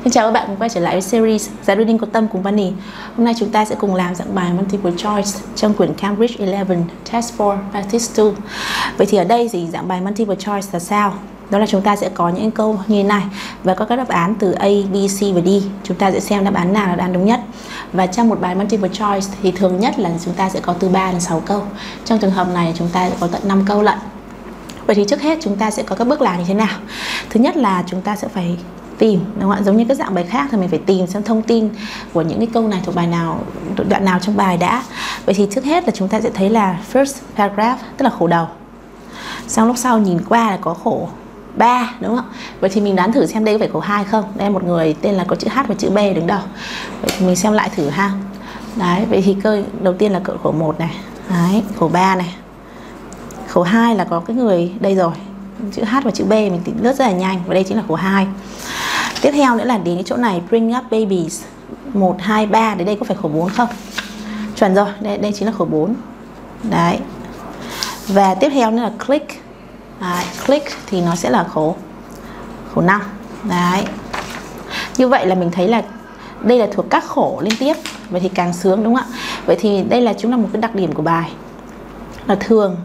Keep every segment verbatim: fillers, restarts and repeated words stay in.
Xin chào các bạn cùng quay trở lại với series Giải reading có tâm cùng Bunny. Hôm nay chúng ta sẽ cùng làm dạng bài multiple choice trong quyển Cambridge eleven Test four Practice two. Vậy thì ở đây thì dạng bài multiple choice là sao? Đó là chúng ta sẽ có những câu như thế này và có các đáp án từ A, B, C và D. Chúng ta sẽ xem đáp án nào là đáp án đúng nhất. Và trong một bài multiple choice thì thường nhất là chúng ta sẽ có từ ba đến sáu câu. Trong trường hợp này chúng ta sẽ có tận năm câu lận. Vậy thì trước hết chúng ta sẽ có các bước làm như thế nào? Thứ nhất là chúng ta sẽ phải tìm, đúng không ạ? Giống như các dạng bài khác thì mình phải tìm xem thông tin của những cái câu này thuộc bài nào, đoạn nào trong bài đã. Vậy thì trước hết là chúng ta sẽ thấy là first paragraph, tức là khổ đầu. Xong lúc sau nhìn qua là có khổ ba, đúng không ạ? Vậy thì mình đoán thử xem đây có phải khổ hai không? Đây là một người tên là có chữ H và chữ B đứng đầu. Vậy thì mình xem lại thử ha. Đấy, vậy thì câu đầu tiên là cỡ khổ một này. Đấy, khổ ba này. Khổ hai là có cái người đây rồi, chữ H và chữ B mình tính lướt rất là nhanh, và đây chính là khổ hai. Tiếp theo nữa là đến cái chỗ này bring up babies một, hai, ba, đến đây có phải khổ bốn không? Chuẩn rồi, đây, đây chính là khổ bốn. Đấy. Và tiếp theo nữa là click. Đấy, click thì nó sẽ là khổ khổ năm. Đấy. Như vậy là mình thấy là đây là thuộc các khổ liên tiếp. Vậy thì càng sướng, đúng không ạ? Vậy thì đây là chúng là một cái đặc điểm của bài. Là thường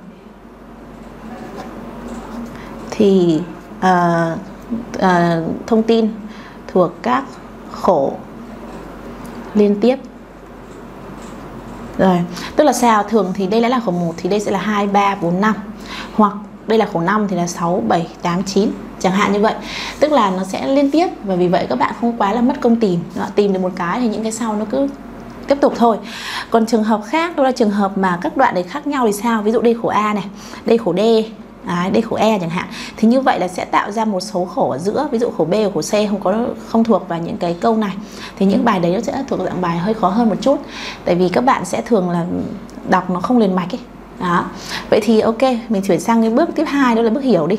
thì uh, uh, thông tin thuộc các khổ liên tiếp. Rồi, tức là sao? Thường thì đây là khổ một thì đây sẽ là hai, ba, bốn, năm. Hoặc đây là khổ năm thì là sáu, bảy, tám, chín. Chẳng hạn như vậy. Tức là nó sẽ liên tiếp. Và vì vậy các bạn không quá là mất công tìm. Tìm được một cái thì những cái sau nó cứ tiếp tục thôi. Còn trường hợp khác đó là trường hợp mà các đoạn đấy khác nhau thì sao? Ví dụ đây khổ A này, đây khổ D, à, đây khổ E chẳng hạn. Thì như vậy là sẽ tạo ra một số khổ ở giữa. Ví dụ khổ B và khổ C không có không thuộc vào những cái câu này. Thì những bài đấy nó sẽ thuộc dạng bài hơi khó hơn một chút. Tại vì các bạn sẽ thường là đọc nó không liền mạch ấy. Đó. Vậy thì ok, mình chuyển sang cái bước tiếp hai, đó là bước hiểu đi.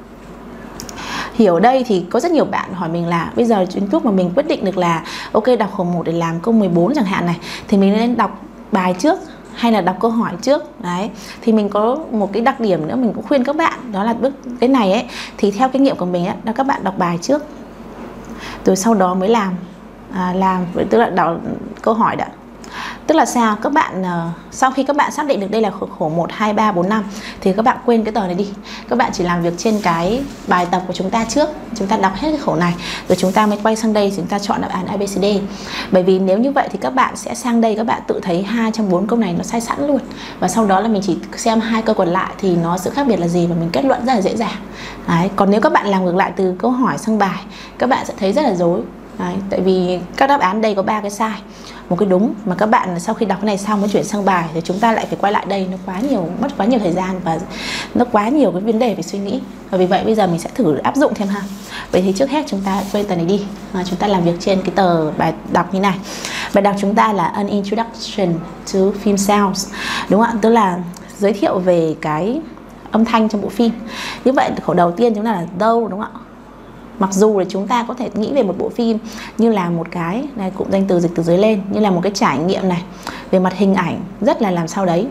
Hiểu đây thì có rất nhiều bạn hỏi mình là bây giờ đến lúc mà mình quyết định được là ok, đọc khổ một để làm câu mười bốn chẳng hạn này, thì mình nên đọc bài trước hay là đọc câu hỏi trước. Đấy, thì mình có một cái đặc điểm nữa mình cũng khuyên các bạn, đó là bước cái này ấy, thì theo kinh nghiệm của mình ấy, là các bạn đọc bài trước rồi sau đó mới làm à, làm tức là đọc câu hỏi đã. Tức là sao? Các bạn uh, sau khi các bạn xác định được đây là khổ, khổ một, hai, ba, bốn, năm thì các bạn quên cái tờ này đi. Các bạn chỉ làm việc trên cái bài tập của chúng ta trước. Chúng ta đọc hết cái khổ này rồi chúng ta mới quay sang đây, chúng ta chọn đáp án A, B, C, D. Bởi vì nếu như vậy thì các bạn sẽ sang đây các bạn tự thấy hai trong bốn câu này nó sai sẵn luôn. Và sau đó là mình chỉ xem hai câu còn lại thì nó sự khác biệt là gì và mình kết luận rất là dễ dàng. Đấy. Còn nếu các bạn làm ngược lại từ câu hỏi sang bài, các bạn sẽ thấy rất là rối. Đấy, tại vì các đáp án đây có ba cái sai, một cái đúng, mà các bạn sau khi đọc cái này xong mới chuyển sang bài thì chúng ta lại phải quay lại đây, nó quá nhiều, mất quá nhiều thời gian và nó quá nhiều cái vấn đề phải suy nghĩ. Và vì vậy bây giờ mình sẽ thử áp dụng thêm ha. Vậy thì trước hết chúng ta quên tờ này đi, à, chúng ta làm việc trên cái tờ bài đọc như này. Bài đọc chúng ta là An Introduction to Film Sounds, đúng không ạ? Tức là giới thiệu về cái âm thanh trong bộ phim. Như vậy khẩu đầu tiên chúng ta là đâu, đúng không ạ? Mặc dù là chúng ta có thể nghĩ về một bộ phim như là một cái này, cụm danh từ dịch từ dưới lên, như là một cái trải nghiệm này về mặt hình ảnh rất là làm sao đấy,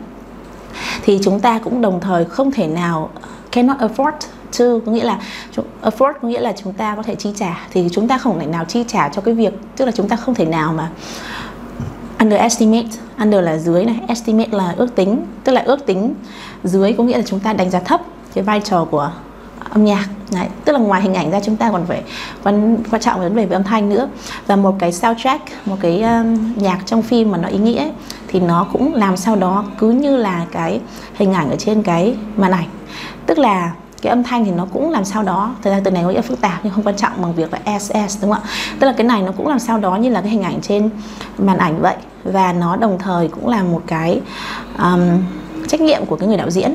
thì chúng ta cũng đồng thời không thể nào cannot afford to, có nghĩa là afford có nghĩa là chúng ta có thể chi trả, thì chúng ta không thể nào chi trả cho cái việc, tức là chúng ta không thể nào mà underestimate, under là dưới này, estimate là ước tính, tức là ước tính dưới có nghĩa là chúng ta đánh giá thấp cái vai trò của âm nhạc. Đấy, tức là ngoài hình ảnh ra chúng ta còn phải quan, quan trọng vấn đề về âm thanh nữa. Và một cái soundtrack, một cái um, nhạc trong phim mà nó ý nghĩa ấy, thì nó cũng làm sao đó cứ như là cái hình ảnh ở trên cái màn ảnh. Tức là cái âm thanh thì nó cũng làm sao đó, thực ra từ này có nghĩa phức tạp nhưng không quan trọng bằng việc là ét ét, đúng không ạ? Tức là cái này nó cũng làm sao đó như là cái hình ảnh trên màn ảnh vậy. Và nó đồng thời cũng là một cái um, trách nhiệm của cái người đạo diễn.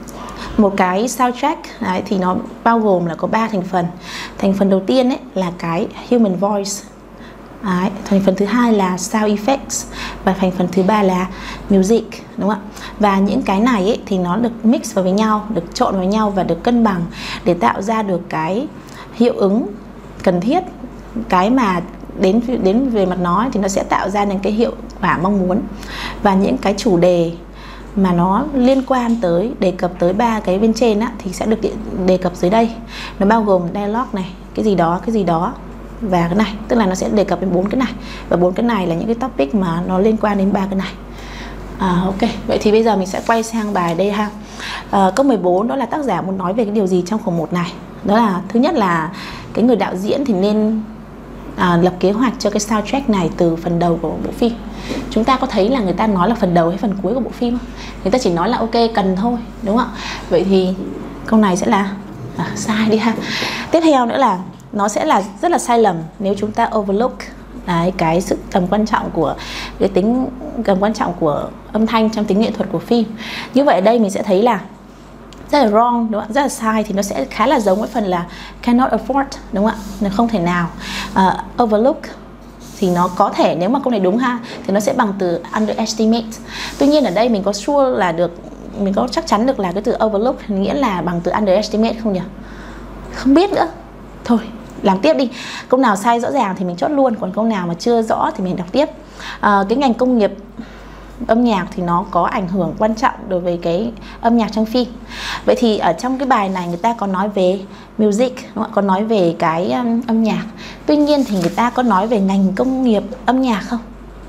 Một cái soundtrack đấy, thì nó bao gồm là có ba thành phần. Thành phần đầu tiên ấy là cái human voice. Đấy, thành phần thứ hai là sound effects và thành phần thứ ba là music, đúng không ạ? Và những cái này ấy, thì nó được mix vào với nhau, được trộn vào với nhau và được cân bằng để tạo ra được cái hiệu ứng cần thiết, cái mà đến đến về mặt nó thì nó sẽ tạo ra những cái hiệu quả mong muốn. Và những cái chủ đề mà nó liên quan tới, đề cập tới ba cái bên trên á, thì sẽ được đề cập dưới đây. Nó bao gồm dialogue này, cái gì đó, cái gì đó, và cái này, tức là nó sẽ đề cập đến bốn cái này, và bốn cái này là những cái topic mà nó liên quan đến ba cái này. À, ok, vậy thì bây giờ mình sẽ quay sang bài đây ha. À, câu mười bốn đó là tác giả muốn nói về cái điều gì trong khoản một này. Đó là thứ nhất là cái người đạo diễn thì nên à, lập kế hoạch cho cái soundtrack này từ phần đầu của bộ phim. Chúng ta có thấy là người ta nói là phần đầu hay phần cuối của bộ phim không? Người ta chỉ nói là ok cần thôi, đúng không ạ? Vậy thì câu này sẽ là à, sai đi ha. Tiếp theo nữa là nó sẽ là rất là sai lầm nếu chúng ta overlook Đấy, cái sự tầm quan trọng của cái tính tầm quan trọng của âm thanh trong tính nghệ thuật của phim. Như vậy ở đây mình sẽ thấy là rất là wrong, đúng không? Rất là sai, thì nó sẽ khá là giống với phần là cannot afford, đúng không ạ? Nó không thể nào. uh, overlook thì nó có thể, nếu mà câu này đúng ha, thì nó sẽ bằng từ underestimate. Tuy nhiên ở đây mình có sure là được, mình có chắc chắn được là cái từ overlook nghĩa là bằng từ underestimate không nhỉ? Không biết nữa. Thôi, làm tiếp đi. Câu nào sai rõ ràng thì mình chốt luôn, còn câu nào mà chưa rõ thì mình đọc tiếp. À, cái ngành công nghiệp âm nhạc thì nó có ảnh hưởng quan trọng đối với cái âm nhạc trong phim. Vậy thì ở trong cái bài này người ta có nói về music, đúng không? Có nói về cái um, âm nhạc. Tuy nhiên thì người ta có nói về ngành công nghiệp âm nhạc không?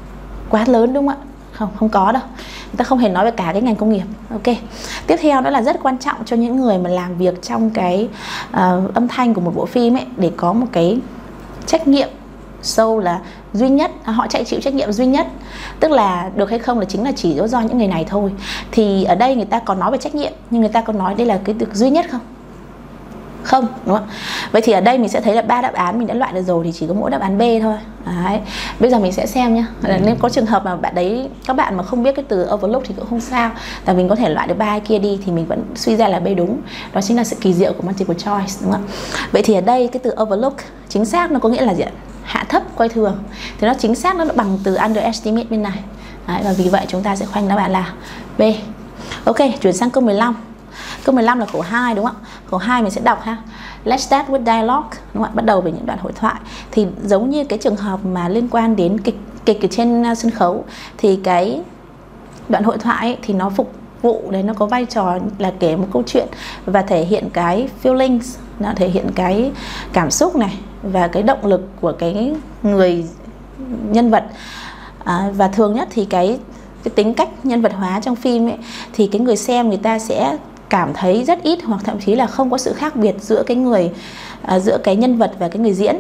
Quá lớn đúng không ạ? Không, không có đâu. Người ta không hề nói về cả cái ngành công nghiệp. Ok. Tiếp theo đó là rất quan trọng cho những người mà làm việc trong cái uh, âm thanh của một bộ phim ấy, để có một cái trách nhiệm sâu là duy nhất, họ chạy chịu trách nhiệm duy nhất, tức là được hay không là chính là chỉ do những người này thôi. Thì ở đây người ta có nói về trách nhiệm, nhưng người ta có nói đây là cái được duy nhất không? Không, đúng không? Vậy thì ở đây mình sẽ thấy là ba đáp án mình đã loại được rồi, thì chỉ có mỗi đáp án B thôi. Đấy. Bây giờ mình sẽ xem nhé. Nếu có trường hợp mà bạn đấy, các bạn mà không biết cái từ overlook thì cũng không sao, tại mình có thể loại được ba kia đi thì mình vẫn suy ra là B đúng. Đó chính là sự kỳ diệu của multiple choice, đúng không? Vậy thì ở đây cái từ overlook chính xác nó có nghĩa là gì ạ? Hạ thấp, coi thường. Thì nó chính xác nó bằng từ underestimate bên này. Đấy, và vì vậy chúng ta sẽ khoanh đáp án là B. Ok, chuyển sang câu mười lăm. Câu mười lăm là câu hai, đúng không ạ? Câu hai mình sẽ đọc ha. Let's start with dialogue, đúng không ạ? Bắt đầu với những đoạn hội thoại. Thì giống như cái trường hợp mà liên quan đến kịch kịch ở trên sân khấu, thì cái đoạn hội thoại ấy, thì nó phục vụ đấy, nó có vai trò là kể một câu chuyện và thể hiện cái feelings, nó thể hiện cái cảm xúc này và cái động lực của cái người nhân vật. À, và thường nhất thì cái cái tính cách nhân vật hóa trong phim ấy, thì cái người xem người ta sẽ cảm thấy rất ít hoặc thậm chí là không có sự khác biệt giữa cái người à, giữa cái nhân vật và cái người diễn.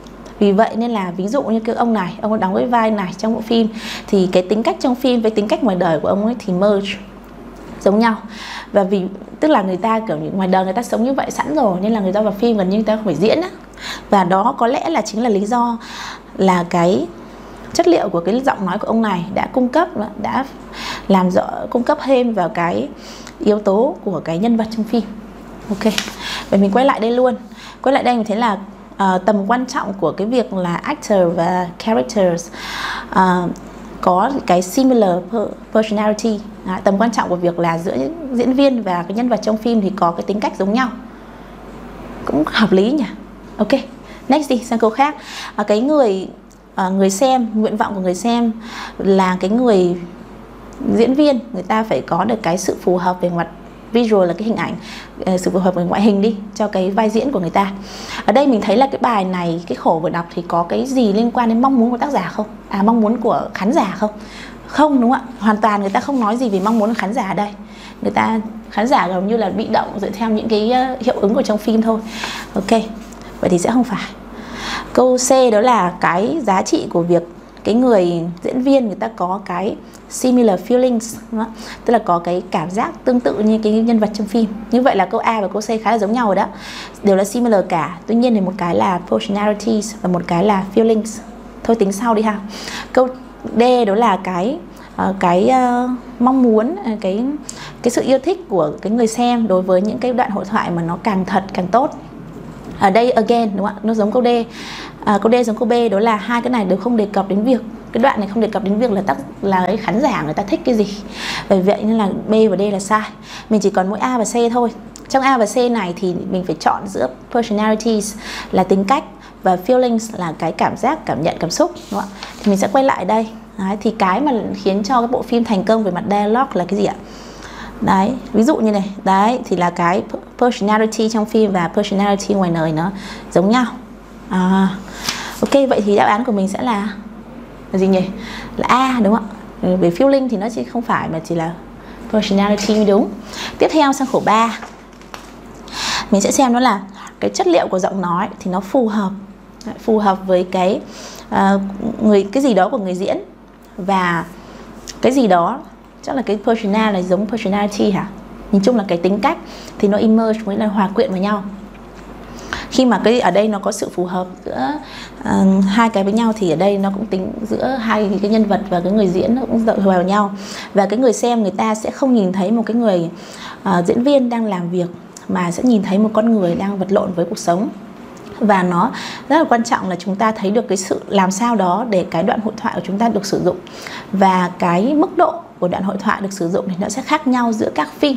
Vì vậy nên là ví dụ như cái ông này, ông đóng cái vai này trong bộ phim, thì cái tính cách trong phim với tính cách ngoài đời của ông ấy thì merge, giống nhau. Và vì tức là người ta kiểu ngoài đời người ta sống như vậy sẵn rồi, nên là người ta vào phim gần như người ta không phải diễn á. Và đó có lẽ là chính là lý do là cái chất liệu của cái giọng nói của ông này đã cung cấp đã làm rõ cung cấp thêm vào cái yếu tố của cái nhân vật trong phim. Ok, vậy mình quay lại đây luôn. Quay lại đây mình thấy là uh, tầm quan trọng của cái việc là actor và characters uh, có cái similar personality. Đó, tầm quan trọng của việc là giữa diễn viên và cái nhân vật trong phim thì có cái tính cách giống nhau, cũng hợp lý nhỉ. Ok, next đi sang câu khác. À, cái người à, người xem, nguyện vọng của người xem là cái người diễn viên người ta phải có được cái sự phù hợp về mặt visual, là cái hình ảnh, sự phù hợp về ngoại hình đi cho cái vai diễn của người ta. Ở đây mình thấy là cái bài này, cái khổ vừa đọc thì có cái gì liên quan đến mong muốn của tác giả không? À, mong muốn của khán giả không? Không, đúng không ạ? Hoàn toàn người ta không nói gì về mong muốn của khán giả ở đây. Người ta, khán giả gần như là bị động dựa theo những cái hiệu ứng của trong phim thôi. Ok, vậy thì sẽ không phải. Câu C đó là cái giá trị của việc cái người diễn viên người ta có cái similar feelings, đúng không? Tức là có cái cảm giác tương tự như cái nhân vật trong phim. Như vậy là câu A và câu C khá là giống nhau rồi đó, đều là similar cả. Tuy nhiên thì một cái là personalities và một cái là feelings. Thôi tính sau đi ha. Câu D đó là cái uh, cái uh, mong muốn, uh, cái cái sự yêu thích của cái người xem đối với những cái đoạn hội thoại mà nó càng thật càng tốt. Ở đây again, đúng không ạ? Nó giống câu D. À, câu D giống câu B, đó là hai cái này đều không đề cập đến việc, cái đoạn này không đề cập đến việc là tác là cái khán giả người ta thích cái gì. Bởi vậy nên là B và D là sai. Mình chỉ còn mỗi A và C thôi. Trong A và C này thì mình phải chọn giữa personalities là tính cách và feelings là cái cảm giác, cảm nhận, cảm xúc, đúng không ạ? Thì mình sẽ quay lại đây. Đấy, thì cái mà khiến cho cái bộ phim thành công về mặt dialogue là cái gì ạ? Đấy, ví dụ như này, đấy thì là cái personality trong phim và personality ngoài đời nó giống nhau. À, Ok, vậy thì đáp án của mình sẽ là là gì nhỉ? Là A đúng không ạ? Về feeling thì nó chỉ không phải mà chỉ là personality mới đúng. Tiếp theo sang khổ ba, mình sẽ xem đó là cái chất liệu của giọng nói thì nó phù hợp phù hợp với cái uh, người cái gì đó của người diễn, và cái gì đó chắc là cái personality là giống personality hả? Nhìn chung là cái tính cách thì nó emerge với là hòa quyện với nhau. Khi mà cái ở đây nó có sự phù hợp giữa uh, hai cái với nhau thì ở đây nó cũng tính giữa hai cái nhân vật và cái người diễn nó cũng hòa vào nhau, và cái người xem người ta sẽ không nhìn thấy một cái người uh, diễn viên đang làm việc, mà sẽ nhìn thấy một con người đang vật lộn với cuộc sống. Và nó rất là quan trọng là chúng ta thấy được cái sự làm sao đó để cái đoạn hội thoại của chúng ta được sử dụng, và cái mức độ của đoạn hội thoại được sử dụng thì nó sẽ khác nhau giữa các phim.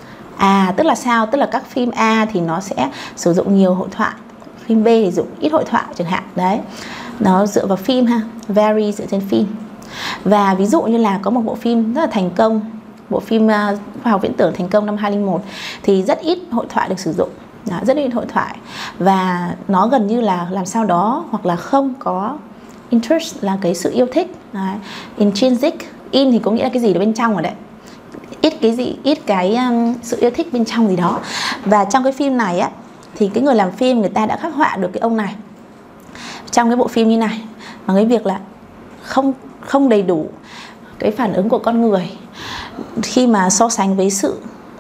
À, tức là sao? Tức là các phim A thì nó sẽ sử dụng nhiều hội thoại, phim B thì dùng ít hội thoại chẳng hạn. Đấy, nó dựa vào phim ha, vary dựa trên phim. Và ví dụ như là có một bộ phim rất là thành công, bộ phim uh, Khoa học viễn tưởng thành công năm hai không một thì rất ít hội thoại được sử dụng. Đó, rất ít hội thoại, và nó gần như là làm sao đó hoặc là không có interest là cái sự yêu thích. Đấy. Intrinsic, in thì có nghĩa là cái gì đó bên trong rồi đấy, ít cái gì ít cái um, sự yêu thích bên trong gì đó. Và trong cái phim này á thì cái người làm phim người ta đã khắc họa được cái ông này trong cái bộ phim như này, bằng cái việc là không không đầy đủ cái phản ứng của con người khi mà so sánh với sự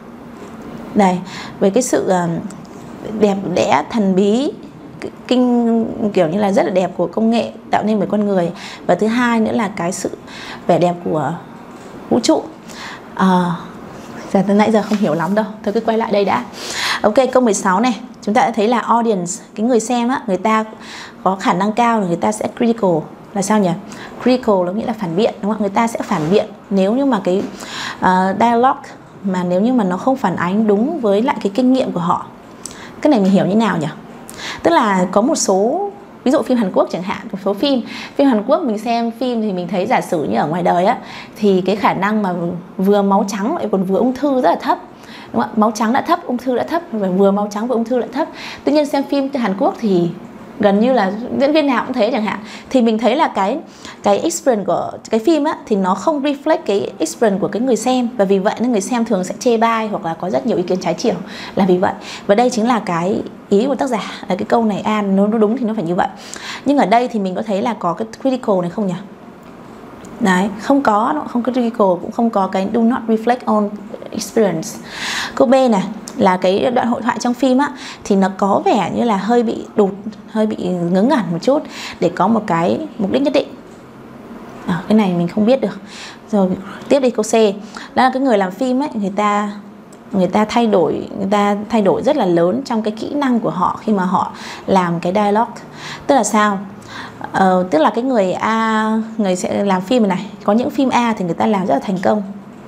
này, với cái sự uh, đẹp đẽ thần bí kinh kiểu như là rất là đẹp của công nghệ tạo nên bởi con người, và thứ hai nữa là cái sự vẻ đẹp của vũ trụ. À, giờ từ nãy giờ không hiểu lắm đâu, thôi cứ quay lại đây đã. Ok, câu mười sáu này, chúng ta đã thấy là audience, cái người xem á, người ta có khả năng cao là người ta sẽ critical. Là sao nhỉ? Critical nó nghĩa là phản biện, đúng không? Người ta sẽ phản biện nếu như mà cái uh, dialogue mà nếu như mà nó không phản ánh đúng với lại cái kinh nghiệm của họ. Cái này mình hiểu như nào nhỉ? Tức là có một số, ví dụ phim Hàn Quốc chẳng hạn, một số phim phim Hàn Quốc mình xem phim thì mình thấy giả sử như ở ngoài đời á, thì cái khả năng mà vừa máu trắng lại còn vừa ung thư rất là thấp, đúng không? Máu trắng đã thấp, ung thư đã thấp, và vừa máu trắng vừa ung thư đã thấp. Tuy nhiên xem phim từ Hàn Quốc thì gần như là diễn viên nào cũng thế chẳng hạn, thì mình thấy là cái cái experience của cái phim á thì nó không reflect cái experience của cái người xem, và vì vậy nên người xem thường sẽ chê bai hoặc là có rất nhiều ý kiến trái chiều là vì vậy. Và đây chính là cái ý của tác giả, là cái câu này A nếu nó đúng thì nó phải như vậy. Nhưng ở đây thì mình có thấy là có cái critical này không nhỉ? Đấy, không có, không có critical, cũng không có cái do not reflect on experience. Câu B này là cái đoạn hội thoại trong phim á thì nó có vẻ như là hơi bị đụt, hơi bị ngớ ngẩn một chút để có một cái mục đích nhất định. À, cái này mình không biết được. Rồi tiếp đi câu C, đó là cái người làm phim ấy, người ta người ta thay đổi người ta thay đổi rất là lớn trong cái kỹ năng của họ khi mà họ làm cái dialogue. Tức là sao? Ờ, tức là cái người A, người sẽ làm phim này, có những phim A thì người ta làm rất là thành công,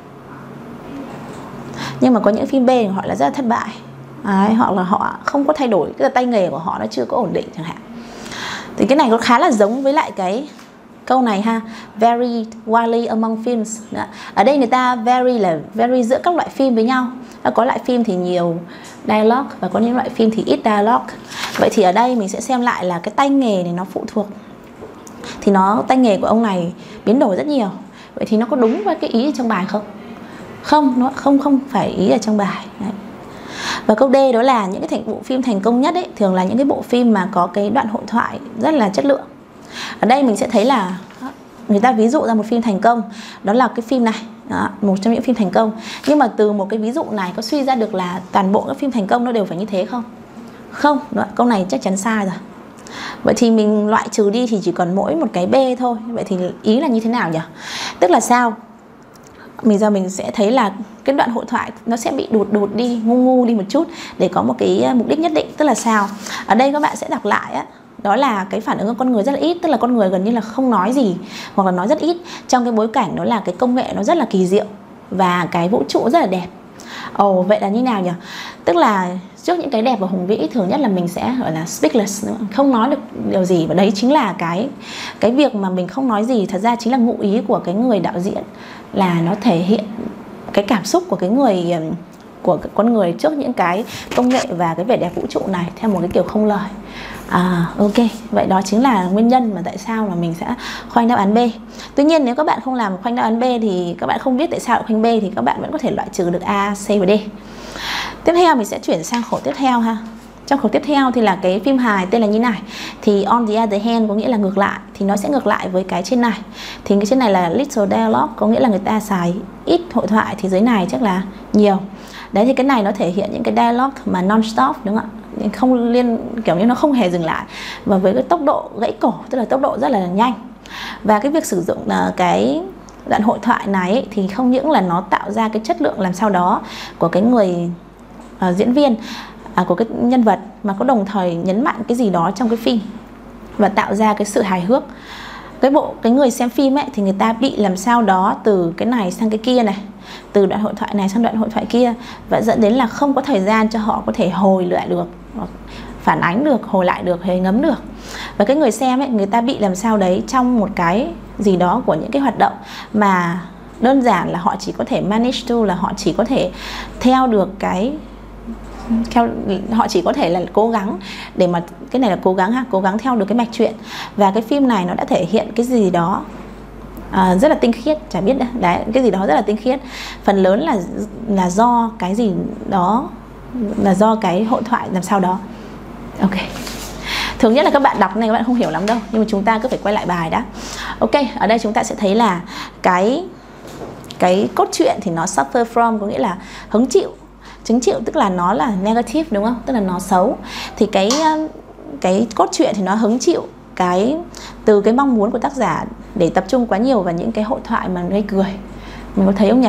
nhưng mà có những phim B thì họ là rất là thất bại. Đấy, hoặc là họ không có thay đổi, cái tay nghề của họ nó chưa có ổn định chẳng hạn. Thì cái này có khá là giống với lại cái câu này ha, vary widely among films. Đó. Ở đây người ta vary là vary giữa các loại phim với nhau. Có loại phim thì nhiều dialogue và có những loại phim thì ít dialogue. Vậy thì ở đây mình sẽ xem lại là cái tay nghề này nó phụ thuộc, thì nó tay nghề của ông này biến đổi rất nhiều. Vậy thì nó có đúng với cái ý ở trong bài không? Không, nó không không phải ý ở trong bài. Đấy. Và câu D đó là những cái thành bộ phim thành công nhất ấy, thường là những cái bộ phim mà có cái đoạn hội thoại rất là chất lượng. Ở đây mình sẽ thấy là người ta ví dụ ra một phim thành công, đó là cái phim này, đó, một trong những phim thành công. Nhưng mà từ một cái ví dụ này có suy ra được là toàn bộ các phim thành công nó đều phải như thế không? Không, đó, câu này chắc chắn sai rồi. Vậy thì mình loại trừ đi thì chỉ còn mỗi một cái B thôi. Vậy thì ý là như thế nào nhỉ? Tức là sao? Mình giờ mình sẽ thấy là cái đoạn hội thoại nó sẽ bị đụt đụt đi, ngu ngu đi một chút để có một cái mục đích nhất định. Tức là sao? Ở đây các bạn sẽ đọc lại á, đó là cái phản ứng của con người rất là ít, tức là con người gần như là không nói gì hoặc là nói rất ít, trong cái bối cảnh đó là cái công nghệ nó rất là kỳ diệu và cái vũ trụ rất là đẹp. Ồ, oh, vậy là như nào nhỉ? Tức là trước những cái đẹp và hùng vĩ thường nhất là mình sẽ gọi là speechless, không nói được điều gì, và đấy chính là cái cái việc mà mình không nói gì thật ra chính là ngụ ý của cái người đạo diễn, là nó thể hiện cái cảm xúc của cái người của con người trước những cái công nghệ và cái vẻ đẹp vũ trụ này theo một cái kiểu không lời. À, ok, vậy đó chính là nguyên nhân mà tại sao là mình sẽ khoanh đáp án B. Tuy nhiên nếu các bạn không làm khoanh đáp án B thì các bạn không biết tại sao lại khoanh B thì các bạn vẫn có thể loại trừ được A, C và D. Tiếp theo mình sẽ chuyển sang khổ tiếp theo ha. Trong khổ tiếp theo thì là cái phim hài tên là như này. Thì on the other hand có nghĩa là ngược lại, thì nó sẽ ngược lại với cái trên này. Thì cái trên này là little dialogue, có nghĩa là người ta xài ít hội thoại, thì dưới này chắc là nhiều. Đấy, thì cái này nó thể hiện những cái dialogue mà non-stop, đúng không ạ? Không liên, kiểu như nó không hề dừng lại, và với cái tốc độ gãy cổ, tức là tốc độ rất là nhanh. Và cái việc sử dụng uh, cái đoạn hội thoại này ấy, thì không những là nó tạo ra cái chất lượng làm sao đó của cái người uh, diễn viên, À, của cái nhân vật, mà có đồng thời nhấn mạnh cái gì đó trong cái phim và tạo ra cái sự hài hước. Cái bộ cái người xem phim ấy thì người ta bị làm sao đó từ cái này sang cái kia này, từ đoạn hội thoại này sang đoạn hội thoại kia, và dẫn đến là không có thời gian cho họ có thể hồi lại được, phản ánh được, hồi lại được, hề ngấm được. Và cái người xem ấy, người ta bị làm sao đấy trong một cái gì đó của những cái hoạt động mà đơn giản là họ chỉ có thể manage to, là họ chỉ có thể theo được cái theo, họ chỉ có thể là cố gắng để mà cái này là cố gắng ha, cố gắng theo được cái mạch truyện. Và cái phim này nó đã thể hiện cái gì đó à, rất là tinh khiết, chả biết đấy, đấy, cái gì đó rất là tinh khiết. Phần lớn là là do cái gì đó, là do cái hội thoại làm sao đó. Ok. Thường nhất là các bạn đọc này các bạn không hiểu lắm đâu, nhưng mà chúng ta cứ phải quay lại bài đã. Ok, ở đây chúng ta sẽ thấy là cái cái cốt truyện thì nó suffer from, có nghĩa là hứng chịu. Chứng chịu tức là nó là negative, đúng không? Tức là nó xấu. Thì cái cái cốt truyện thì nó hứng chịu cái từ cái mong muốn của tác giả để tập trung quá nhiều vào những cái hội thoại mà gây cười. Mình có thấy không nhỉ?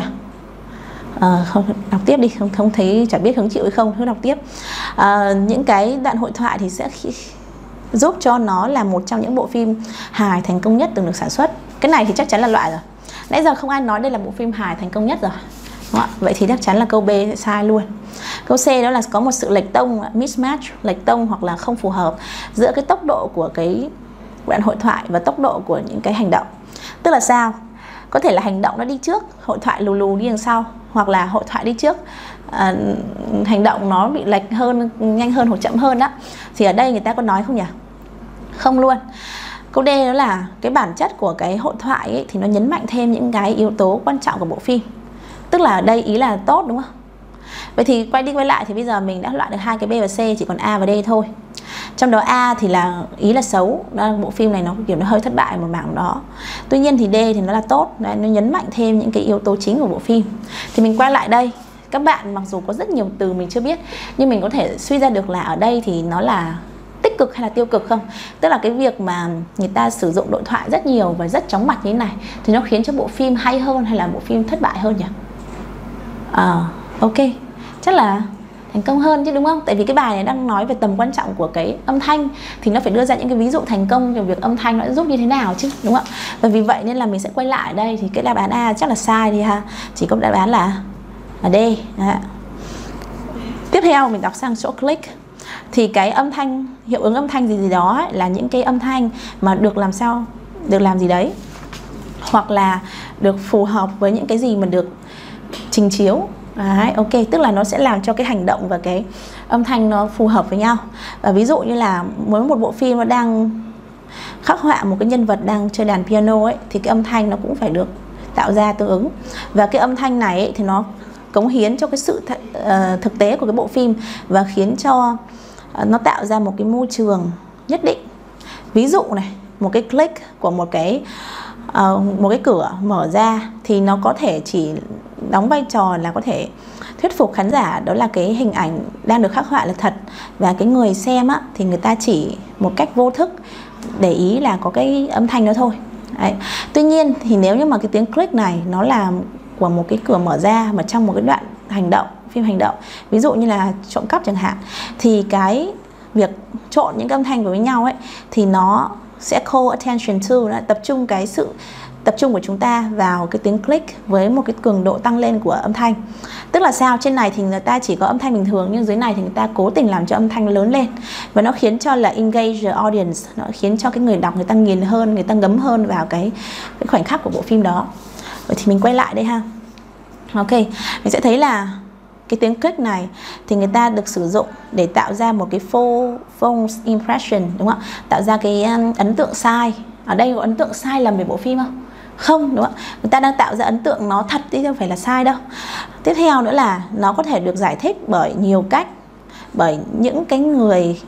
À, không, đọc tiếp đi, không không thấy, chả biết hứng chịu hay không, cứ đọc tiếp. À, những cái đoạn hội thoại thì sẽ giúp cho nó là một trong những bộ phim hài thành công nhất từng được sản xuất. Cái này thì chắc chắn là loại rồi. Nãy giờ không ai nói đây là bộ phim hài thành công nhất rồi. Vậy thì chắc chắn là câu B sẽ sai luôn. Câu C đó là có một sự lệch tông, mismatch, lệch tông hoặc là không phù hợp giữa cái tốc độ của cái đoạn hội thoại và tốc độ của những cái hành động. Tức là sao? Có thể là hành động nó đi trước, hội thoại lù lù đi đằng sau, hoặc là hội thoại đi trước, à, hành động nó bị lệch hơn, nhanh hơn hoặc chậm hơn đó. Thì ở đây người ta có nói không nhỉ? Không luôn. Câu D đó là cái bản chất của cái hội thoại ấy, thì nó nhấn mạnh thêm những cái yếu tố quan trọng của bộ phim. Tức là ở đây ý là tốt, đúng không? Vậy thì quay đi quay lại thì bây giờ mình đã loại được hai cái B và C, chỉ còn A và D thôi. Trong đó A thì là ý là xấu, đó là bộ phim này nó kiểu nó hơi thất bại một mảng đó. Tuy nhiên thì D thì nó là tốt, nó nhấn mạnh thêm những cái yếu tố chính của bộ phim. Thì mình quay lại đây, các bạn mặc dù có rất nhiều từ mình chưa biết, nhưng mình có thể suy ra được là ở đây thì nó là tích cực hay là tiêu cực không? Tức là cái việc mà người ta sử dụng đối thoại rất nhiều và rất chóng mặt như thế này thì nó khiến cho bộ phim hay hơn hay là bộ phim thất bại hơn nhỉ? À, ok, chắc là thành công hơn chứ, đúng không? Tại vì cái bài này đang nói về tầm quan trọng của cái âm thanh, thì nó phải đưa ra những cái ví dụ thành công về việc âm thanh nó giúp như thế nào chứ, đúng không? Và vì vậy nên là mình sẽ quay lại đây, thì cái đáp án A chắc là sai đi ha, chỉ có đáp án là, là D. Đấy. Tiếp theo mình đọc sang chỗ click. Thì cái âm thanh, hiệu ứng âm thanh gì gì đó ấy, là những cái âm thanh mà được làm sao, được làm gì đấy, hoặc là được phù hợp với những cái gì mà được trình chiếu. Đấy, ok, tức là nó sẽ làm cho cái hành động và cái âm thanh nó phù hợp với nhau. Và ví dụ như là với một bộ phim nó đang khắc họa một cái nhân vật đang chơi đàn piano ấy, thì cái âm thanh nó cũng phải được tạo ra tương ứng. Và cái âm thanh này ấy, thì nó cống hiến cho cái sự th uh, thực tế của cái bộ phim, và khiến cho uh, nó tạo ra một cái môi trường nhất định. Ví dụ này, một cái click của một cái uh, một cái cửa mở ra thì nó có thể chỉ đóng vai trò là có thể thuyết phục khán giả đó là cái hình ảnh đang được khắc họa là thật, và cái người xem á, thì người ta chỉ một cách vô thức để ý là có cái âm thanh đó thôi. Đấy. Tuy nhiên thì nếu như mà cái tiếng click này nó là của một cái cửa mở ra mà trong một cái đoạn hành động, phim hành động, ví dụ như là trộm cắp chẳng hạn, thì cái việc trộn những âm thanh với nhau ấy thì nó sẽ call attention to, đó, tập trung cái sự tập trung của chúng ta vào cái tiếng click với một cái cường độ tăng lên của âm thanh. Tức là sao? Trên này thì người ta chỉ có âm thanh bình thường, nhưng dưới này thì người ta cố tình làm cho âm thanh lớn lên, và nó khiến cho là engage the audience, nó khiến cho cái người đọc người ta nghiền hơn, người ta ngấm hơn vào cái, cái khoảnh khắc của bộ phim đó. Vậy thì mình quay lại đây ha. Ok, mình sẽ thấy là cái tiếng click này thì người ta được sử dụng để tạo ra một cái false, false impression, đúng không ạ? Tạo ra cái um, ấn tượng sai. Ở đây có ấn tượng sai lầm về bộ phim không? Không, đúng không ạ? Người ta đang tạo ra ấn tượng nó thật chứ không phải là sai đâu. Tiếp theo nữa là nó có thể được giải thích bởi nhiều cách, bởi những cái người,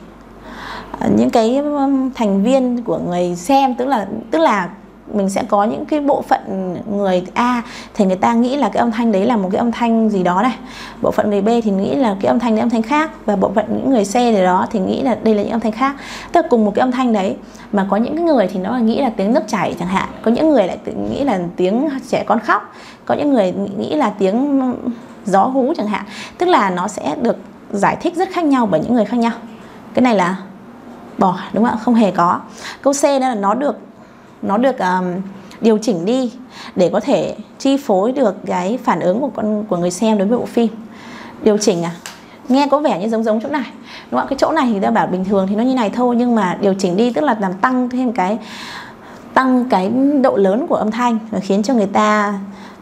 những cái thành viên của người xem, tức là tức là mình sẽ có những cái bộ phận người A thì người ta nghĩ là cái âm thanh đấy là một cái âm thanh gì đó này, bộ phận người B thì nghĩ là cái âm thanh đấy âm thanh khác, và bộ phận những người C gì đó thì nghĩ là đây là những âm thanh khác. Tức là cùng một cái âm thanh đấy mà có những người thì nó nghĩ là tiếng nước chảy chẳng hạn, có những người lại nghĩ là tiếng trẻ con khóc, có những người nghĩ là tiếng gió hú chẳng hạn. Tức là nó sẽ được giải thích rất khác nhau bởi những người khác nhau. Cái này là bỏ, đúng không ạ? Không hề có. Câu C đó là nó được nó được um, điều chỉnh đi để có thể chi phối được cái phản ứng của con của người xem đối với bộ phim. Điều chỉnh à? Nghe có vẻ như giống giống chỗ này, đúng không? Cái chỗ này thì ta bảo bình thường thì nó như này thôi, nhưng mà điều chỉnh đi tức là làm tăng thêm cái tăng cái độ lớn của âm thanh và khiến cho người ta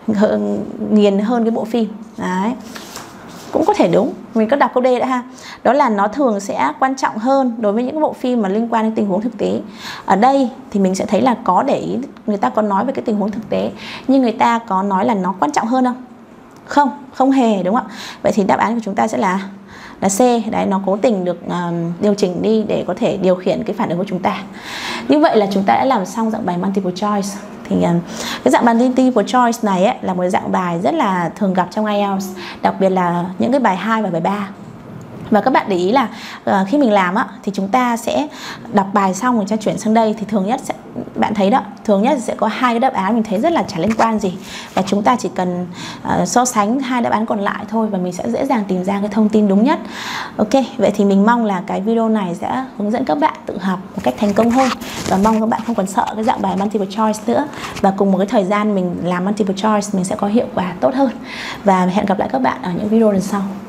nghiền hơn cái bộ phim. Đấy. Cũng có thể đúng, mình có đọc câu D đã ha. Đó là nó thường sẽ quan trọng hơn đối với những bộ phim mà liên quan đến tình huống thực tế. Ở đây thì mình sẽ thấy là có để ý, người ta có nói về cái tình huống thực tế, nhưng người ta có nói là nó quan trọng hơn không? Không, không hề, đúng không ạ? Vậy thì đáp án của chúng ta sẽ là là C. Đấy, nó cố tình được um, điều chỉnh đi để có thể điều khiển cái phản ứng của chúng ta. Như vậy là chúng ta đã làm xong dạng bài multiple choice. Thì um, cái dạng bài multiple choice này ấy, là một dạng bài rất là thường gặp trong ai eo, đặc biệt là những cái bài hai và bài ba. Và các bạn để ý là uh, khi mình làm á, thì chúng ta sẽ đọc bài xong rồi cho chuyển sang đây thì thường nhất sẽ, bạn thấy đó, thường nhất sẽ có hai cái đáp án mình thấy rất là chả liên quan gì, và chúng ta chỉ cần uh, so sánh hai đáp án còn lại thôi và mình sẽ dễ dàng tìm ra cái thông tin đúng nhất. Ok, vậy thì mình mong là cái video này sẽ hướng dẫn các bạn tự học một cách thành công hơn, và mong các bạn không còn sợ cái dạng bài multiple choice nữa, và cùng một cái thời gian mình làm multiple choice mình sẽ có hiệu quả tốt hơn. Và hẹn gặp lại các bạn ở những video lần sau.